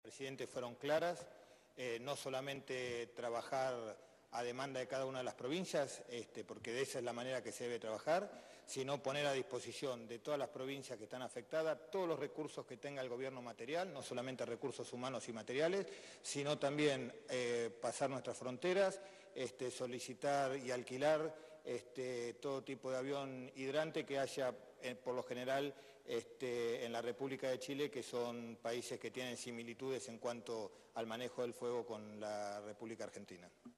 Presidente, fueron claras, no solamente trabajar a demanda de cada una de las provincias, porque de esa es la manera que se debe trabajar, sino poner a disposición de todas las provincias que están afectadas todos los recursos que tenga el gobierno material, no solamente recursos humanos y materiales, sino también pasar nuestras fronteras, solicitar y alquilar todo tipo de avión hidrante que haya, por lo general, en la República de Chile, que son países que tienen similitudes en cuanto al manejo del fuego con la República Argentina.